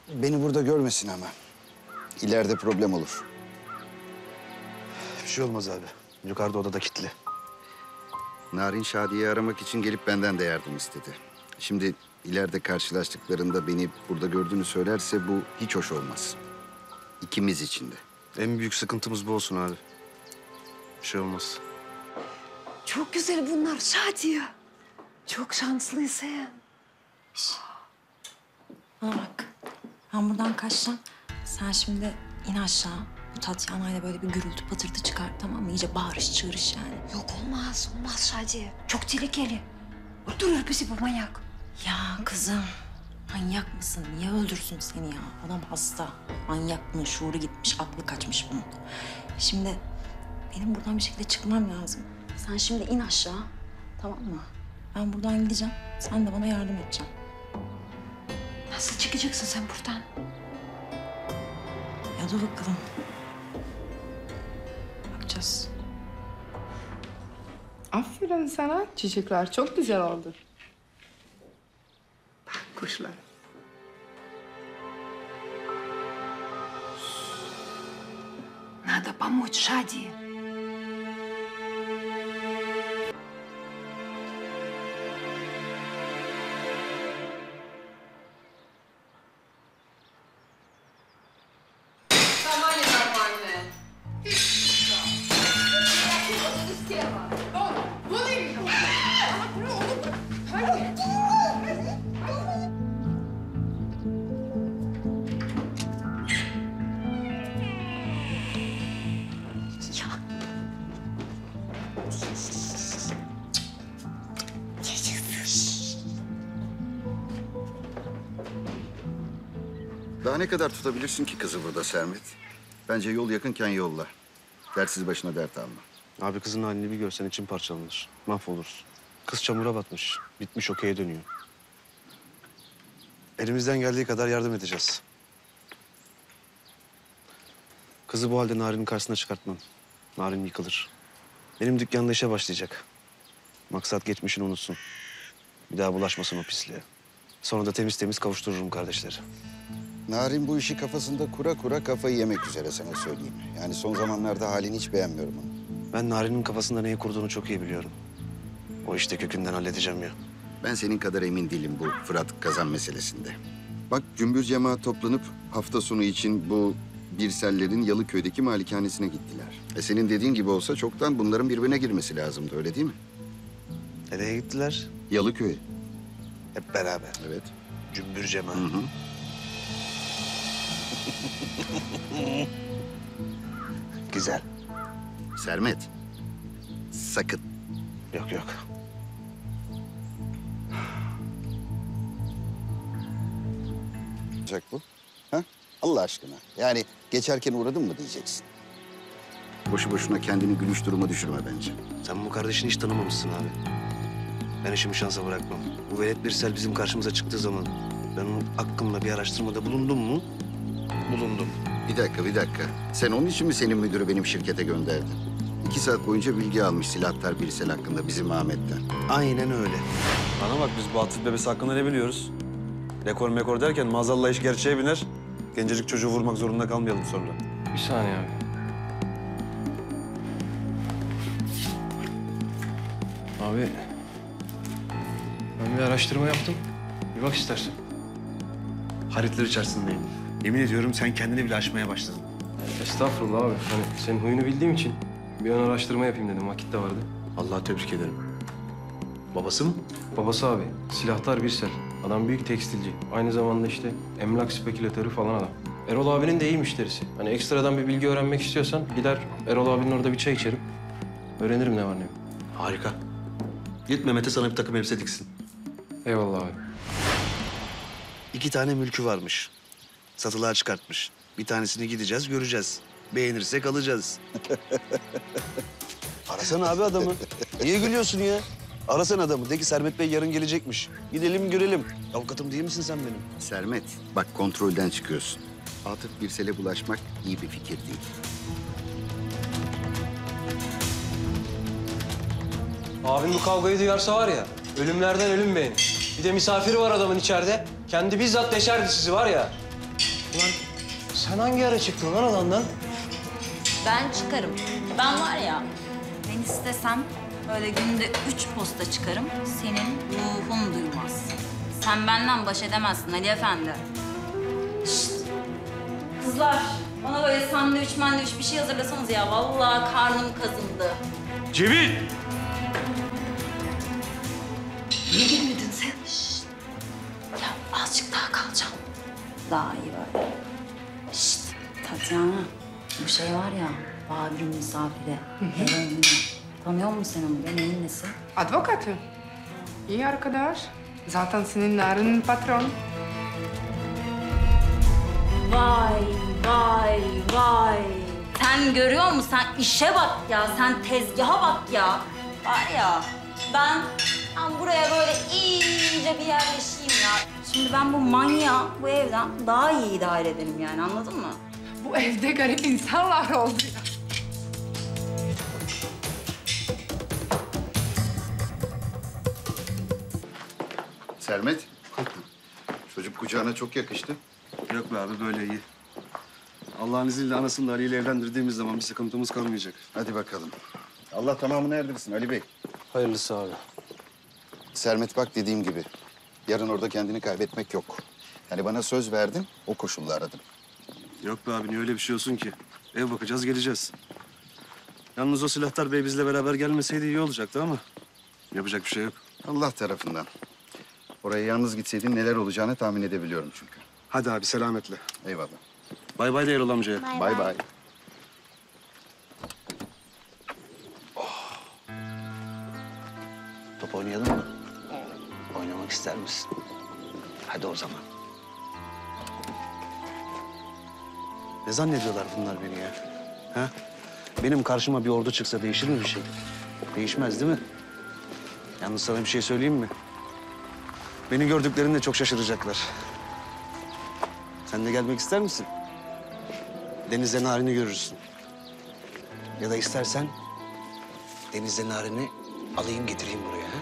Beni burada görmesin ama. İleride problem olur. Bir şey olmaz abi. Yukarıda odada kilitli. Narin Şadiye'yi aramak için gelip benden de yardım istedi. Şimdi ileride karşılaştıklarında beni burada gördüğünü söylerse bu hiç hoş olmaz. İkimiz için de. En büyük sıkıntımız bu olsun abi. Bir şey olmaz. Çok güzel bunlar Şadiye. Çok şanslısın. Bana bak. Ben buradan kaçacağım. Sen şimdi in aşağı. Bu Tatyana'yla böyle bir gürültü patırtı çıkar, tamam mı? İyice bağırış çığırış yani. Yok olmaz Şadiye. Çok tehlikeli. Öldürür bizi bu manyak. Ya kızım, manyak mısın? Niye öldürsün seni ya? Adam hasta. Manyak bunun, şuuru gitmiş, aklı kaçmış bunun. Şimdi benim buradan bir şekilde çıkmam lazım. Sen şimdi in aşağı, tamam mı? Ben buradan gideceğim, sen de bana yardım edeceksin. Nasıl çıkacaksın sen buradan? Ya dur bakalım. Bakacağız. Aferin sana. Çiçekler çok güzel oldu. Bak kuşlar. Надо помочь Шадии. Daha ne kadar tutabilirsin ki kızı burada Sermet? Bence yol yakınken yolla. Dertsiz başına dert alma. Abi kızın halini bir görsen için parçalanır. Mahvolursun. Kız çamura batmış. Bitmiş okey'e dönüyor. Elimizden geldiği kadar yardım edeceğiz. Kızı bu halde Narin'in karşısına çıkartmam. Narin yıkılır. Benim dükkanda işe başlayacak. Maksat geçmişini unutsun. Bir daha bulaşmasın o pisliğe. Sonra da temiz temiz kavuştururum kardeşleri. Narin bu işi kafasında kura kura kafayı yemek üzere sana söyleyeyim. Yani son zamanlarda halini hiç beğenmiyorum onu. Ben Narin'in kafasında neyi kurduğunu çok iyi biliyorum. O işte kökünden halledeceğim ya. Ben senin kadar emin değilim bu Fırat Kazan meselesinde. Bak cümbür cemaat toplanıp hafta sonu için bu Birsellerin Yalıköy'deki malikanesine gittiler. Senin dediğin gibi olsa çoktan bunların birbirine girmesi lazımdı, öyle değil mi? Nereye gittiler? Yalıköy. Hep beraber. Evet. Cümbür cemaat. Hı hı. Güzel. Sermet. Sakın. Yok yok. Olacak bu? Ha? Allah aşkına. Yani geçerken uğradın mı diyeceksin. Boşu boşuna kendini gülüş duruma düşürme bence. Sen bu kardeşini hiç tanımamışsın abi. Ben işimi şansa bırakmam. Bu velet Birsel bizim karşımıza çıktığı zaman ben onun hakkında bir araştırmada bulundum mu? Bulundum. Bir dakika. Sen onun için mi senin müdürü benim şirkete gönderdi? 2 saat boyunca bilgi almış silahtar Birsel hakkında bizim Ahmet'ten. Aynen öyle. Bana bak biz bu Atıf bebesi hakkında ne biliyoruz? Rekor mekor derken maazallah iş gerçeğe biner. Gencecik çocuğu vurmak zorunda kalmayalım sonra. Bir saniye abi. Abi, ben bir araştırma yaptım. Bir bak istersen. Hayretler içerisindeyim. Yemin ediyorum sen kendini bile aşmaya başladın. Estağfurullah abi. Hani senin huyunu bildiğim için bir ön araştırma yapayım dedim. Vakit de vardı. Allah'a tebrik ederim. Babası mı? Babası abi, silahtar Birsel. Adam büyük tekstilci. Aynı zamanda işte emlak spekülatörü falan adam. Erol abinin de iyi müşterisi. Hani ekstradan bir bilgi öğrenmek istiyorsan gider Erol abinin orada bir çay içerim. Öğrenirim ne var ne yok. Harika. Git Mehmet'e sana bir takım elbise diksin. Eyvallah abi. 2 tane mülkü varmış. Satılığa çıkartmış. Bir tanesini gideceğiz, göreceğiz. Beğenirsek alacağız. Arasana abi adamı. Niye gülüyorsun ya? Arasana adamı. De ki Sermet Bey yarın gelecekmiş. Gidelim görelim. Avukatım değil misin sen benim? Sermet, bak kontrolden çıkıyorsun. Atıf Birsel'e bulaşmak iyi bir fikir değil. Abim bu kavgayı duyarsa var ya, ölümlerden ölüm beğenir. Bir de misafiri var adamın içeride. Kendi bizzat deşerdi sizi var ya. Ulan sen hangi ara çıktın lan alandan? Ben çıkarım. Ben var ya, ben istesem böyle günde 3 posta çıkarım. Senin ruhun duymaz. Sen benden baş edemezsin Ali Efendi. Şşt! Kızlar, bana böyle sandviç bir şey hazırlasanız ya. Vallahi karnım kazındı. Cemil! Niye gelmedin sen? Şşt! Ya azıcık daha kalacağım. Daha iyi böyle. Şşt! Tatyana, bu şey var ya, Babil'in misafiri. Heroin'le. Tanıyor musun sen onu? Neyin nesi? Advokatı. İyi arkadaş. Zaten senin Narin'in patron. Vay, vay, vay. Sen görüyor musun? Sen işe bak ya, sen tezgaha bak ya. Var ya, ben buraya böyle iyice bir yerleşeyim ya. Şimdi ben bu manyağı bu evden daha iyi idare ederim yani, anladın mı? Bu evde garip insanlar oldu ya. Sermet, çocuk kucağına çok yakıştı. Yok be abi böyle iyi. Allah'ın izniyle anasını da Ali ile evlendirdiğimiz zaman bir sıkıntımız kalmayacak. Hadi bakalım. Allah tamamını erdirsin Ali Bey. Hayırlısı abi. Sermet bak dediğim gibi. Yarın orada kendini kaybetmek yok. Yani bana söz verdin, o koşulla aradım. Yok be abi niye öyle bir şey olsun ki? Ev bakacağız geleceğiz. Yalnız o silahtar bey bizle beraber gelmeseydi iyi olacaktı ama yapacak bir şey yok. Allah tarafından. Oraya yalnız gitseydin neler olacağını tahmin edebiliyorum çünkü. Hadi abi selametle. Eyvallah. Bay bay de Erol amcaya. Bay bay. Top oynayalım mı? Oynamak ister misin? Hadi o zaman. Ne zannediyorlar bunlar beni ya? Ha? Benim karşıma bir ordu çıksa değişir mi bir şey? Değişmez değil mi? Yalnız sana bir şey söyleyeyim mi? Beni gördüklerinde çok şaşıracaklar. Sen de gelmek ister misin? Denizde Narin'i görürsün. Ya da istersen denizde Narin'i alayım getireyim buraya. Ha?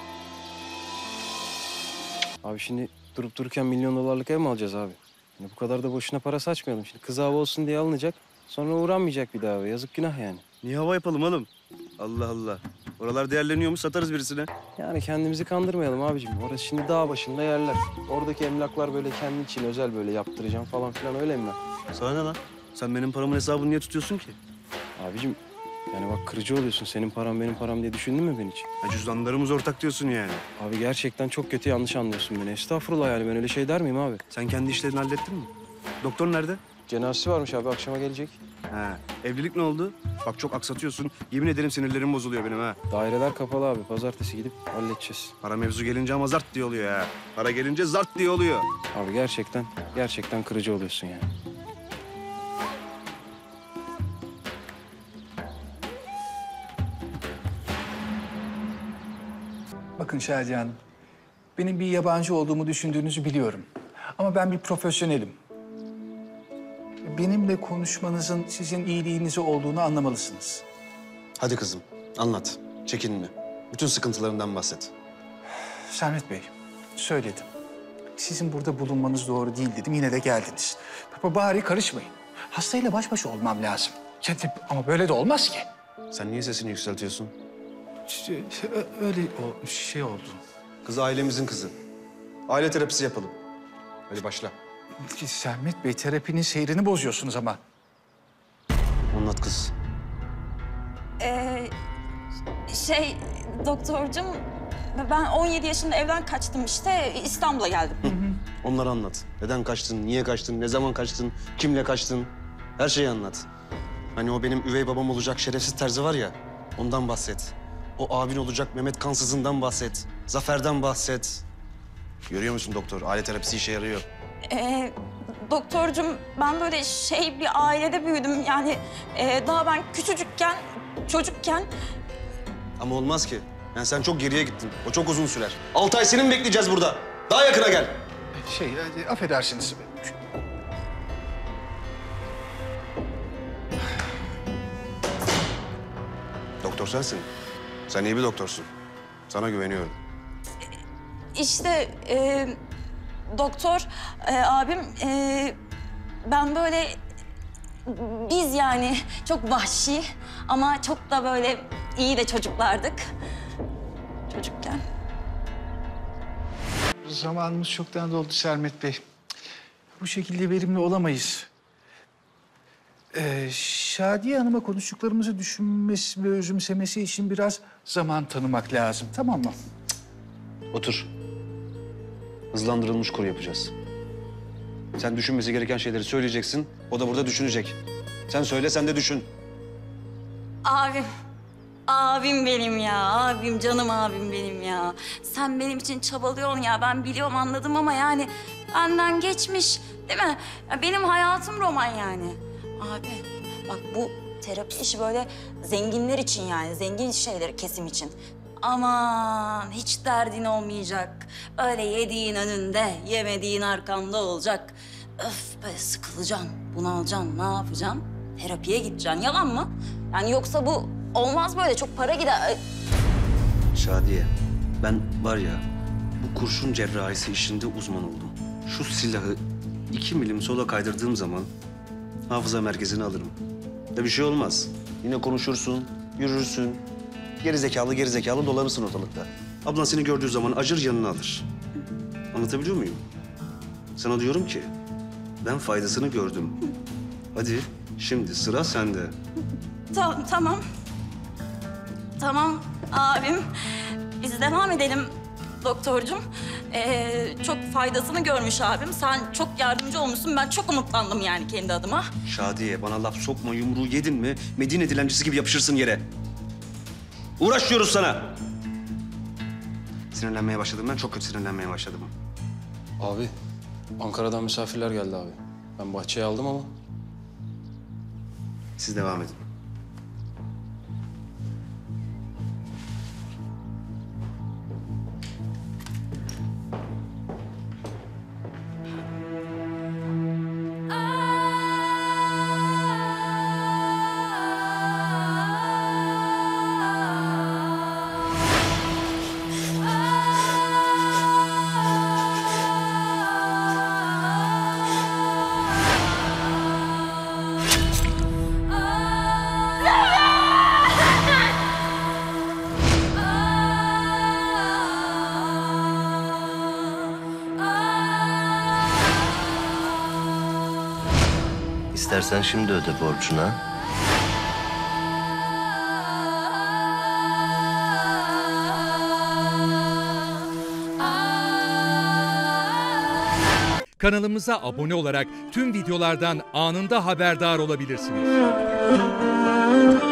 Abi şimdi durup dururken milyon dolarlık ev mi alacağız abi? Yani bu kadar da boşuna para saçmayalım. Şimdi kız hava olsun diye alınacak. Sonra uğranmayacak bir daha eve. Yazık günah yani. Niye hava yapalım oğlum? Allah Allah. Oralar değerleniyormuş satarız birisine. Yani kendimizi kandırmayalım abicim. Orası şimdi dağ başında yerler. Oradaki emlaklar böyle kendi için özel böyle yaptıracağım falan filan öyle emlak. Sana ne lan? Sen benim paramın hesabını niye tutuyorsun ki? Abicim yani bak kırıcı oluyorsun. Senin param benim param diye düşündün mü ben hiç? Ha, cüzdanlarımız ortak diyorsun yani. Abi gerçekten çok kötü yanlış anlıyorsun beni. Estağfurullah yani ben öyle şey der miyim abi? Sen kendi işlerini hallettin mi? Doktor nerede? Cenazesi varmış abi akşama gelecek. Ha, evlilik ne oldu? Bak çok aksatıyorsun. Yemin ederim sinirlerim bozuluyor benim ha. Daireler kapalı abi. Pazartesi gidip halledeceğiz. Para mevzu gelince ama zart diye oluyor ya. Para gelince zart diye oluyor. Abi gerçekten kırıcı oluyorsun yani. Bakın Şadiye Hanım, benim bir yabancı olduğumu düşündüğünüzü biliyorum. Ama ben bir profesyonelim. Benimle konuşmanızın sizin iyiliğinize olduğunu anlamalısınız. Hadi kızım anlat. Çekinme. Bütün sıkıntılarından bahset. Sermet Bey, söyledim. Sizin burada bulunmanız doğru değil dedim, yine de geldiniz. Bari karışmayın. Hastayla baş başa olmam lazım. Ama böyle de olmaz ki. Sen niye sesini yükseltiyorsun? Öyle o şey oldu. Kız ailemizin kızı. Aile terapisi yapalım. Hadi başla. Sermet Bey, terapinin seyrini bozuyorsunuz ama. Anlat kız. Doktorcum, ben 17 yaşında evden kaçtım işte İstanbul'a geldim. Onları anlat. Neden kaçtın, niye kaçtın, ne zaman kaçtın, kimle kaçtın? Her şeyi anlat. Hani o benim üvey babam olacak şerefsiz terzi var ya, ondan bahset. O abin olacak Mehmet Kansız'ından bahset. Zafer'den bahset. Görüyor musun doktor? Aile terapisi işe yarıyor. Doktorcum, ben böyle bir ailede büyüdüm. Yani daha ben küçücükken, çocukken... Ama olmaz ki. Yani sen çok geriye gittin. O çok uzun sürer. 6 ay seni mi bekleyeceğiz burada? Daha yakına gel. Affedersiniz. Doktor sensin. Sen iyi bir doktorsun. Sana güveniyorum. İşte doktor abim ben böyle... Biz yani çok vahşi ama çok da böyle iyi de çocuklardık. Çocukken. Zamanımız çoktan doldu Sermet Bey. Bu şekilde verimli olamayız. Şadiye Hanım'a konuştuklarımızı düşünmesi ve özümsemesi için biraz zaman tanımak lazım. Tamam mı? Otur. Hızlandırılmış kur yapacağız. Sen düşünmesi gereken şeyleri söyleyeceksin. O da burada düşünecek. Sen söyle, sen de düşün. Abim. Abim benim ya. Abim, canım abim benim ya. Sen benim için çabalıyorsun ya. Ben biliyorum, anladım ama yani benden geçmiş, değil mi? Ya benim hayatım roman yani. Abi bak, bu terapi işi böyle zenginler için yani. Zengin şeyleri, kesim için. Aman hiç derdin olmayacak. Öyle yediğin önünde, yemediğin arkanda olacak. Öf, böyle sıkılacaksın, bunalacaksın, ne yapacaksın? Terapiye gideceksin, yalan mı? Yani yoksa bu olmaz böyle, çok para gider. Şadiye, ben var ya bu kurşun cerrahisi işinde uzman oldum. Şu silahı 2 milim sola kaydırdığım zaman hafıza merkezine alırım. Da bir şey olmaz. Yine konuşursun, yürürsün. Geri zekalı dolanırsın ortalıkta. Ablan seni gördüğü zaman acır, yanına alır. Anlatabiliyor muyum? Sana diyorum ki ben faydasını gördüm. Hadi şimdi sıra sende. Tamam. Tamam abim. Biz devam edelim doktorcum. Çok faydasını görmüş abim. Sen çok yardımcı olmuşsun. Ben çok umutlandım yani kendi adıma. Şadiye, bana laf sokma, yumruğu yedin mi Medine dilencisi gibi yapışırsın yere. Uğraş diyoruz sana. Sinirlenmeye başladım ben, çok kötü sinirlenmeye başladım. Abi, Ankara'dan misafirler geldi abi. Ben bahçeye aldım ama Siz devam edin. İstersen şimdi öde borcuna. Kanalımıza abone olarak tüm videolardan anında haberdar olabilirsiniz.